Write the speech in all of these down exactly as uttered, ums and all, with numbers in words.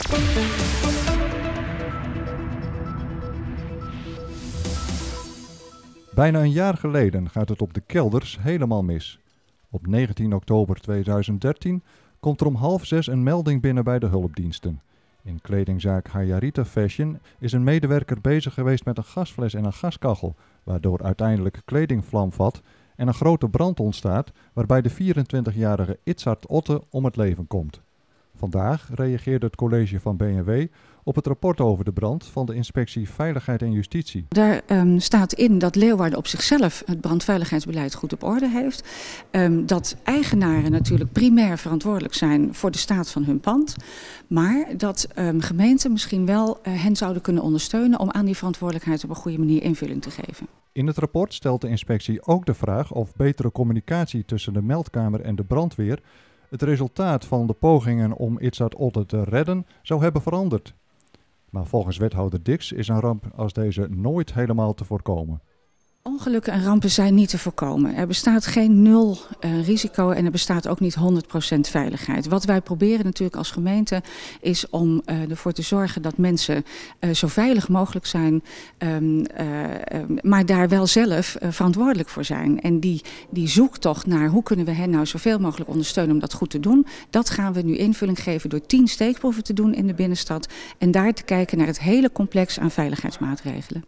Bijna een jaar geleden gaat het op de kelders helemaal mis. Op negentien oktober tweeduizend dertien komt er om half zes een melding binnen bij de hulpdiensten. In kledingzaak Hayarita Fashion is een medewerker bezig geweest met een gasfles en een gaskachel, waardoor uiteindelijk kleding vlam vat en een grote brand ontstaat, waarbij de vierentwintigjarige Itzhard Otte om het leven komt. Vandaag reageerde het college van B N W op het rapport over de brand van de Inspectie Veiligheid en Justitie. Daar um, staat in dat Leeuwarden op zichzelf het brandveiligheidsbeleid goed op orde heeft. Um, dat eigenaren natuurlijk primair verantwoordelijk zijn voor de staat van hun pand. Maar dat um, gemeenten misschien wel uh, hen zouden kunnen ondersteunen om aan die verantwoordelijkheid op een goede manier invulling te geven. In het rapport stelt de inspectie ook de vraag of betere communicatie tussen de meldkamer en de brandweer het resultaat van de pogingen om Itzhard Otte te redden zou hebben veranderd. Maar volgens wethouder Dix is een ramp als deze nooit helemaal te voorkomen. Ongelukken en rampen zijn niet te voorkomen. Er bestaat geen nul uh, risico en er bestaat ook niet honderd procent veiligheid. Wat wij proberen natuurlijk als gemeente is om uh, ervoor te zorgen dat mensen uh, zo veilig mogelijk zijn, um, uh, um, maar daar wel zelf uh, verantwoordelijk voor zijn. En die, die zoektocht naar hoe kunnen we hen nou zoveel mogelijk ondersteunen om dat goed te doen, dat gaan we nu invulling geven door tien steekproeven te doen in de binnenstad en daar te kijken naar het hele complex aan veiligheidsmaatregelen.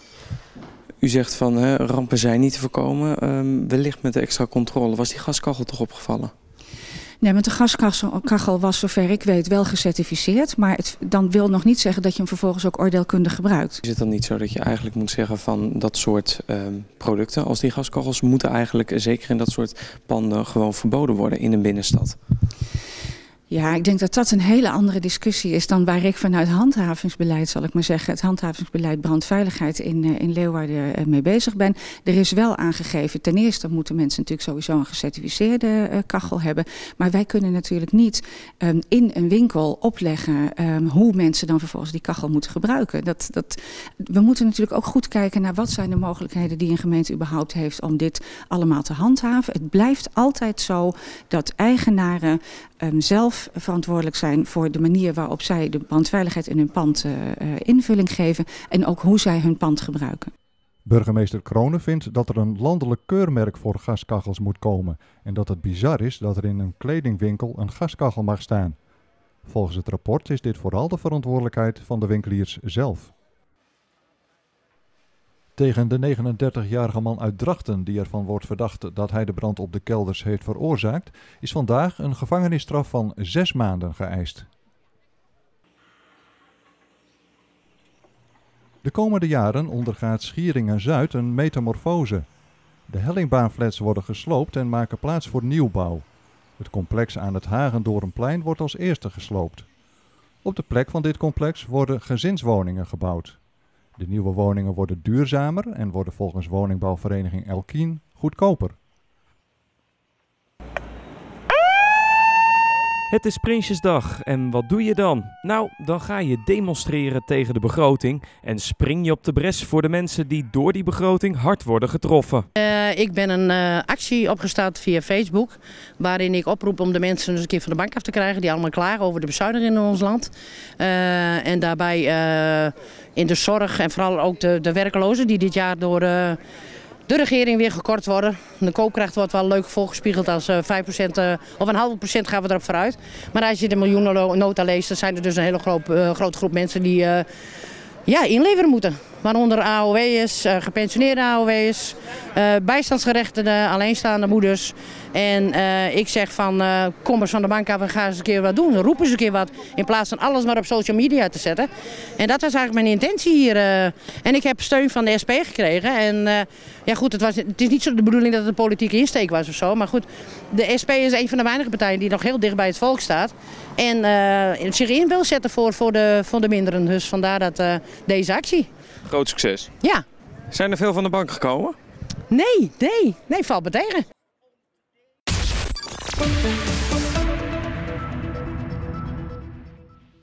U zegt van hè, rampen zijn niet te voorkomen. Um, wellicht met de extra controle. Was die gaskachel toch opgevallen? Nee, met de gaskachel was zover ik weet wel gecertificeerd. Maar het dan wil nog niet zeggen dat je hem vervolgens ook oordeelkundig gebruikt. Is het dan niet zo dat je eigenlijk moet zeggen van dat soort um, producten als die gaskachels moeten eigenlijk zeker in dat soort panden gewoon verboden worden in een binnenstad? Ja, ik denk dat dat een hele andere discussie is dan waar ik vanuit handhavingsbeleid, zal ik maar zeggen, het handhavingsbeleid brandveiligheid in, in Leeuwarden mee bezig ben. Er is wel aangegeven, ten eerste moeten mensen natuurlijk sowieso een gecertificeerde uh, kachel hebben. Maar wij kunnen natuurlijk niet um, in een winkel opleggen um, hoe mensen dan vervolgens die kachel moeten gebruiken. Dat, dat, we moeten natuurlijk ook goed kijken naar wat zijn de mogelijkheden die een gemeente überhaupt heeft om dit allemaal te handhaven. Het blijft altijd zo dat eigenaren um, zelf verantwoordelijk zijn voor de manier waarop zij de brandveiligheid in hun pand uh, invulling geven en ook hoe zij hun pand gebruiken. Burgemeester Kronen vindt dat er een landelijk keurmerk voor gaskachels moet komen en dat het bizar is dat er in een kledingwinkel een gaskachel mag staan. Volgens het rapport is dit vooral de verantwoordelijkheid van de winkeliers zelf. Tegen de negenendertigjarige man uit Drachten, die ervan wordt verdacht dat hij de brand op de kelders heeft veroorzaakt, is vandaag een gevangenisstraf van zes maanden geëist. De komende jaren ondergaat Schieringen-Zuid een metamorfose. De hellingbaanflats worden gesloopt en maken plaats voor nieuwbouw. Het complex aan het Hagendoornplein wordt als eerste gesloopt. Op de plek van dit complex worden gezinswoningen gebouwd. De nieuwe woningen worden duurzamer en worden volgens woningbouwvereniging Elkien goedkoper. Het is Prinsjesdag en wat doe je dan? Nou, dan ga je demonstreren tegen de begroting en spring je op de bres voor de mensen die door die begroting hard worden getroffen. Uh, ik ben een uh, actie opgestart via Facebook, waarin ik oproep om de mensen eens een keer van de bank af te krijgen die allemaal klagen over de bezuinigingen in ons land. Uh, en daarbij uh, in de zorg en vooral ook de, de werklozen die dit jaar door Uh, de regering weer gekort worden. De koopkracht wordt wel leuk volgespiegeld als uh, vijf procent uh, of een half procent gaan we erop vooruit. Maar als je de miljoenennota leest, dan zijn er dus een hele groot, uh, grote groep mensen die uh, ja, inleveren moeten. Waaronder A O W'ers, uh, gepensioneerde A O W'ers, uh, bijstandsgerechtigden, alleenstaande moeders. En uh, ik zeg van uh, kom eens van de bank af en ga eens een keer wat doen. Roep eens een keer wat in plaats van alles maar op social media te zetten. En dat was eigenlijk mijn intentie hier. Uh, en ik heb steun van de S P gekregen. En uh, ja goed, het, was, het is niet zo de bedoeling dat het een politieke insteek was of zo. Maar goed, de S P is een van de weinige partijen die nog heel dicht bij het volk staat. En uh, zich in wil zetten voor, voor, de, voor de minderen. Dus vandaar dat, uh, deze actie. Groot succes. Ja. Zijn er veel van de bank gekomen? Nee, nee, nee, valt me tegen.